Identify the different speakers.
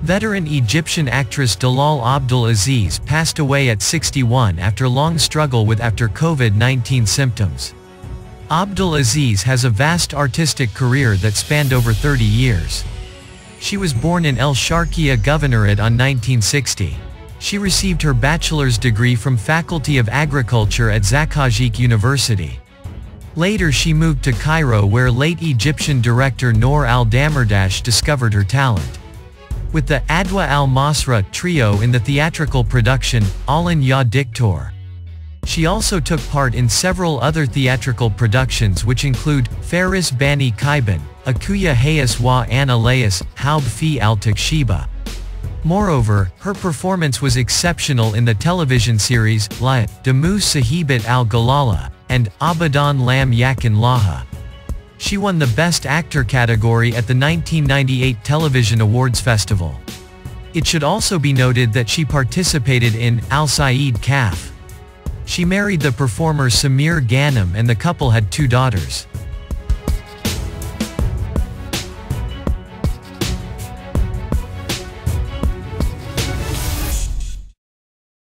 Speaker 1: Veteran Egyptian actress Dalal Abdel Aziz passed away at 61 after long struggle with COVID-19 symptoms. Abdel Aziz has a vast artistic career that spanned over 30 years. She was born in El Sharkeya Governorate on 1960. She received her bachelor's degree from Faculty of Agriculture at Zaqaziq University. Later she moved to Cairo where late Egyptian director Nour Al Damerdash discovered her talent. With the Adwa Al Masrah trio in the theatrical production, Ahlan ya Diktour. She also took part in several other theatrical productions which include Faris bany Khaiban, Akhouya Hayiss wa Ana Layiss, Houb fi al Takhshibah. Moreover, her performance was exceptional in the television series, Demou Sahibat al Galalah, and Abadan Lam Yakon Laha. She won the Best Actor category at the 1998 Television Awards Festival. It should also be noted that she participated in Sayyid Kaf. She married the performer Sameer Ghanem and the couple had 2 daughters.